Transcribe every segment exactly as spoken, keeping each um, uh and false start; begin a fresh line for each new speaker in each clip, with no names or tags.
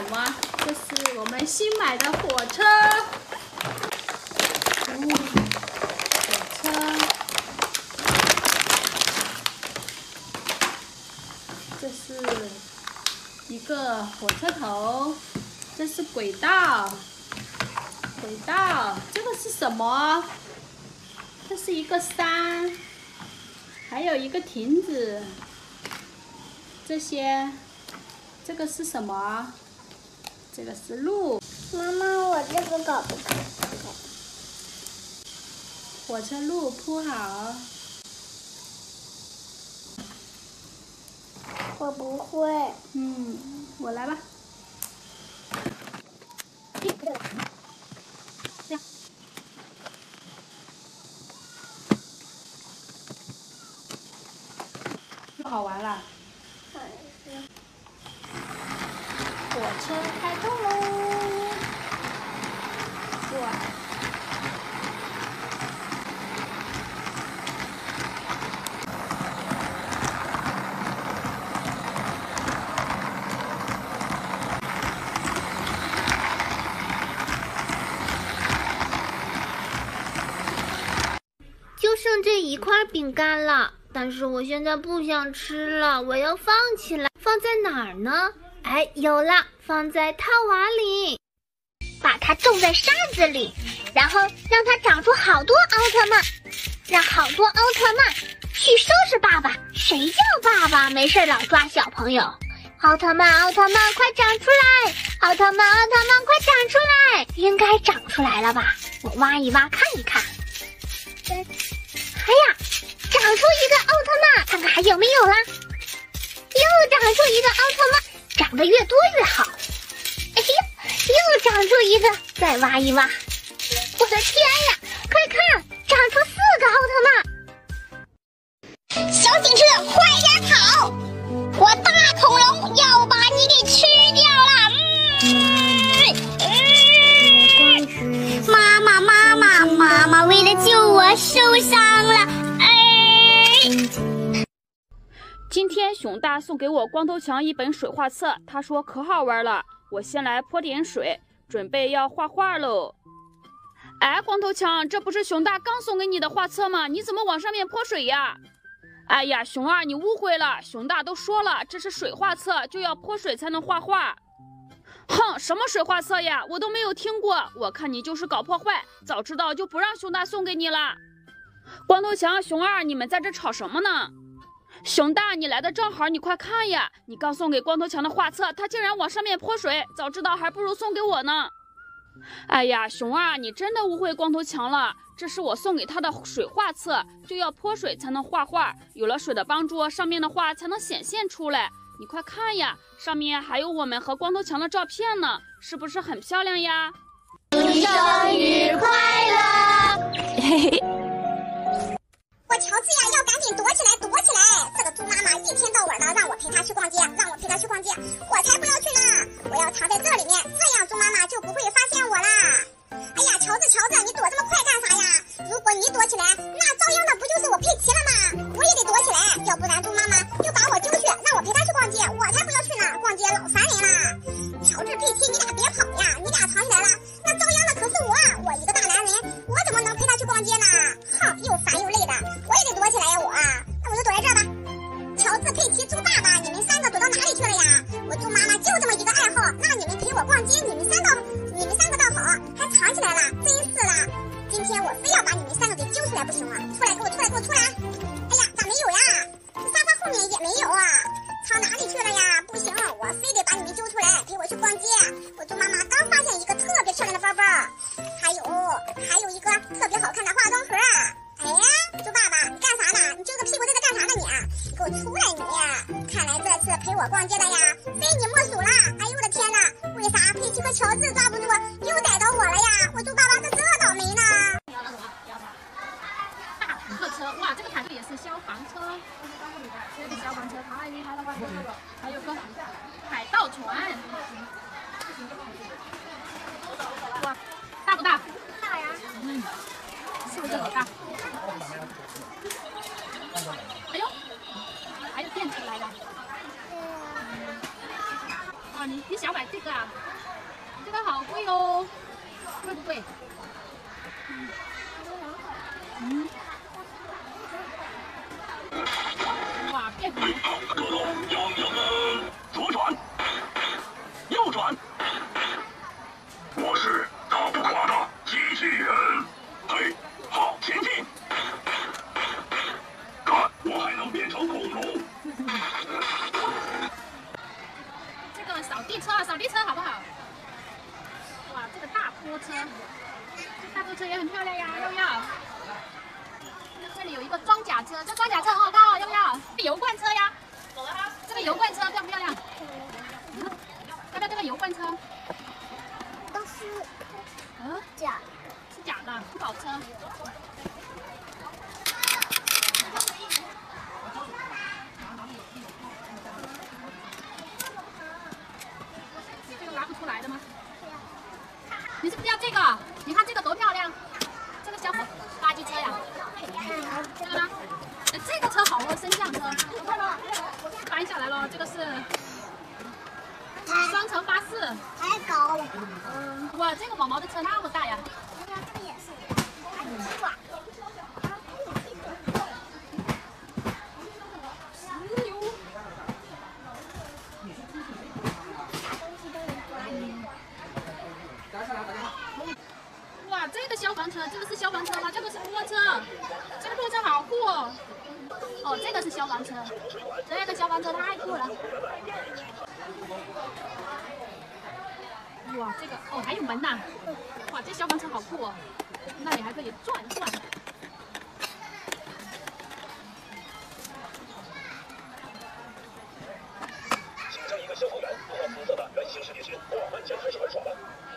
么？这是我们新买的火车。嗯，火车。这是一个火车头，这是轨道。轨道，这个是什么？这是一个山，还有一个亭子。这些。 这个是什么？这个是路。
妈妈，我这个搞不搞？
火车路铺好。
我不会。
嗯，我来吧。这样。不好玩了。 火车开动喽！哇！
就剩这一块饼干了，但是我现在不想吃了，我要放起来。放在哪儿呢？ 哎，有了，放在套娃里，把它种在沙子里，然后让它长出好多奥特曼，让好多奥特曼去收拾爸爸。谁叫爸爸没事老抓小朋友？奥特曼，奥特曼，快长出来！奥特曼，奥特曼，快长出来！应该长出来了吧？我挖一挖看一看。哎呀，长出一个奥特曼，看看还有没有啦？又长出一个奥特曼。 长得越多越好。哎呀，又长出一个，再挖一挖。我的天呀，快看，长出四个奥特曼！小警车，快点跑！我大恐龙要把你给吃掉了！嗯嗯、妈妈，妈妈，妈妈为了救我受伤了。哎。
今天熊大送给我光头强一本水画册，他说可好玩了。我先来泼点水，准备要画画喽。哎，光头强，这不是熊大刚送给你的画册吗？你怎么往上面泼水呀？哎呀，熊二，你误会了，熊大都说了，这是水画册，就要泼水才能画画。哼，什么水画册呀？我都没有听过。我看你就是搞破坏，早知道就不让熊大送给你了。光头强、熊二，你们在这吵什么呢？ 熊大，你来的正好，你快看呀！你刚送给光头强的画册，他竟然往上面泼水，早知道还不如送给我呢。哎呀，熊二，你真的误会光头强了，这是我送给他的水画册，就要泼水才能画画，有了水的帮助，上面的画才能显现出来。你快看呀，上面还有我们和光头强的照片呢，是不是很漂亮呀？
生日快乐！嘿嘿。
我乔治呀，要赶紧躲起来，躲起来！这个猪妈妈一天到晚的让我陪她去逛街，让我陪她去逛街，我才不要去呢！我要藏在这里面，这样猪妈妈就不会发现我啦。哎呀，乔治，乔治，你躲这么快干啥呀？如果你躲起来，那遭殃的不就是我佩奇了吗？我也得躲起来，要不然猪妈妈就把我揪去，让我陪她去逛街，我才不要去呢！逛街老烦人啦。乔治、佩奇，你俩别跑呀，你俩藏起来了，那遭殃的可是我，我一个大男人，我怎么能陪她去逛街呢？哼，又烦又累的。 我也得躲起来呀，我，那我就躲在这儿吧。乔治、佩奇、猪爸爸，你们三个躲到哪里去了呀？我猪妈妈就这么一个爱好，让你们陪我逛街，你们三个，你们三个倒好，还藏起来了，真是啦！今天我非要把你们三个给揪出来不行了，出来，给我出来，给我出来！哎呀，咋没有呀？沙发后面也没有啊，藏哪里去了呀？不行，我非得把你们揪出来，陪我去逛街。我猪妈妈刚发现一个特别漂亮的包包，还有还有一个特别好看的化妆盒。 哎呀，猪爸爸，你干啥呢？你揪个屁股在这干啥呢你？你给我出来你！看来这次陪我逛街的呀，非你莫属了！哎呦我的天哪，为啥佩奇和乔治抓不住，又逮到我了呀？我猪爸爸咋这倒霉呢？
大坦克车，哇，这个坦克也是消防车，这个消防车太厉害了吧！还有个海盗船，哇，大不大？大呀，嗯。 是不是好大？哎呦，还有电出来的。 哦，你你想买这个啊？这个好贵哦，贵不贵？嗯。哇，变红了。
左转，右转。我是打不垮的机器人。嘿，好，前进。看，我还能变成恐龙。
这个扫地车，扫地车好不好？哇，这个大拖车，这大拖车也很漂亮呀，要不要？这里有一个装甲车，这装甲车很好看哦，要不要？油罐车呀，这个油罐车漂不漂亮？嗯，要不要这个油罐车？
都是
嗯，
假，
是假的，不跑车。这个拉不出来的吗？你是不是要这个？你看这个多漂亮，这个叫垃圾车呀。这个呢？这个车好哦，升降车，搬下来了。这个是双层巴士，
太高了。
嗯，哇，这个毛毛的车那么大呀！
对呀，这个也是。哇！
石油。哇，这个消防车，这个是消防车吗？这个是拖车，这个拖车好酷哦！哦，这个是消防车，这个消防车太酷了！哇，这个哦还有门呐！哇，这消防车好酷哦！那里还可以转转。
形成一个消防员和紫色的圆形世界群，我们将开始玩耍了。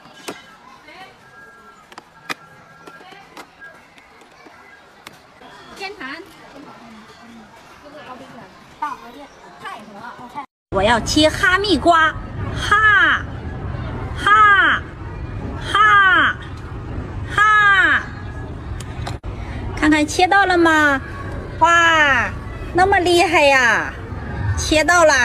天坛。
我要切哈密瓜，哈，哈，哈，哈，看看切到了吗？哇，那么厉害呀！切到了。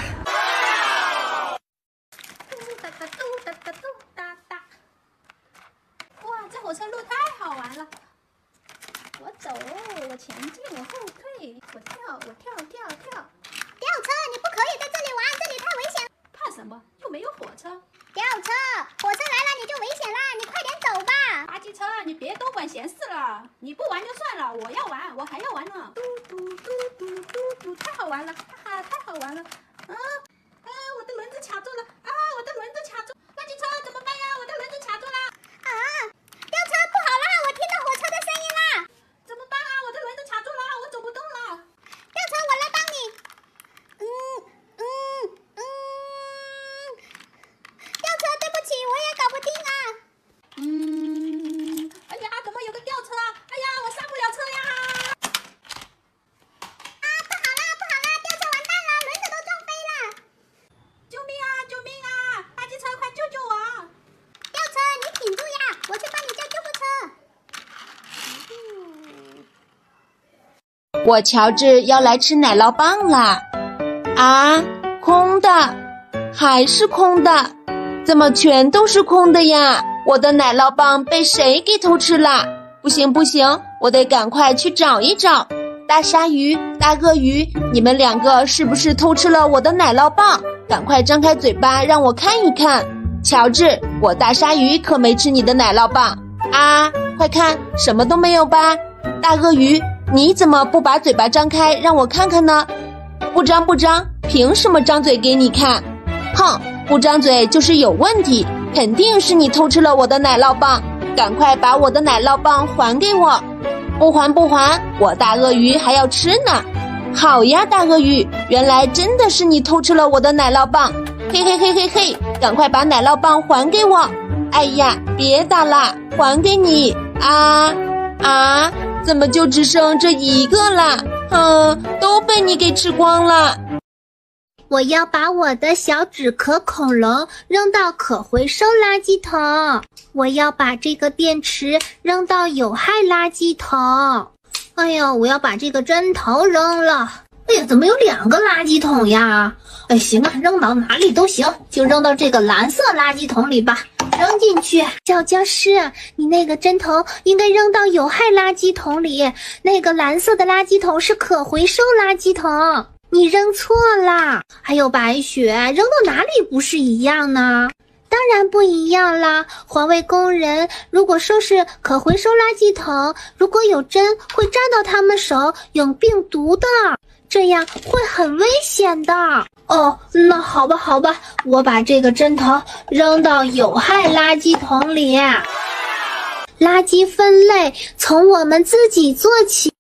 哒哒嘟哒哒嘟哒哒。哇，这火车路太好玩了！我走，我前进，我后退，我跳，我跳跳跳。
吊车，你不可以在这里玩，这里太危险了。
怕什么？又没有火车。
吊车，火车来了你就危险啦，你快点走吧。
垃圾车，你别多管闲事了，你不玩就算了，我要玩，我还要玩呢。嘟嘟嘟嘟嘟嘟，太好玩了，哈哈，太好玩了。啊啊，我的轮子卡住了，啊，我的轮子卡住，垃圾车怎么办呀？我的轮子卡住了。
啊，吊车不好啦，我听到火车的声音啦。
怎么办啊？我的轮子卡住了，我走不动了。
吊车，我来帮你。嗯嗯嗯，吊车，对不起，我也搞不定啊。
嗯，哎呀，怎么有个吊车啊？哎呀，我上不了车呀！
啊，不好啦，不好啦，吊车完蛋了，轮子都撞飞了。
救命啊！救命啊！垃圾车，快救救我！
吊车，你挺住呀，我去帮你叫救护车。
我乔治要来吃奶酪棒啦！啊，空的，还是空的，怎么全都是空的呀？我的奶酪棒被谁给偷吃了？不行不行，我得赶快去找一找。大鲨鱼、大鳄鱼，你们两个是不是偷吃了我的奶酪棒？赶快张开嘴巴让我看一看。乔治，我大鲨鱼可没吃你的奶酪棒啊！快看，什么都没有吧？大鳄鱼，你怎么不把嘴巴张开让我看看呢？不张不张，凭什么张嘴给你看？哼，不张嘴就是有问题，肯定是你偷吃了我的奶酪棒，赶快把我的奶酪棒还给我！不还不还，我大鳄鱼还要吃呢！好呀，大鳄鱼，原来真的是你偷吃了我的奶酪棒，嘿嘿嘿嘿嘿，赶快把奶酪棒还给我！哎呀，别打啦，还给你！啊啊，怎么就只剩这一个啦？嗯，都被你给吃光了。
我要把我的小纸壳恐龙扔到可回收垃圾桶。我要把这个电池扔到有害垃圾桶。哎呀，我要把这个针头扔了。 哎呀，怎么有两个垃圾桶呀？哎，行啊，扔到哪里都行，就扔到这个蓝色垃圾桶里吧。扔进去。小僵尸，你那个针头应该扔到有害垃圾桶里，那个蓝色的垃圾桶是可回收垃圾桶，你扔错了。还有白雪，扔到哪里不是一样呢？当然不一样啦！环卫工人如果收拾可回收垃圾桶，如果有针会扎到他们手，有病毒的，这样会很危险的。哦，那好吧，好吧，我把这个针头扔到有害垃圾桶里。垃圾分类从我们自己做起。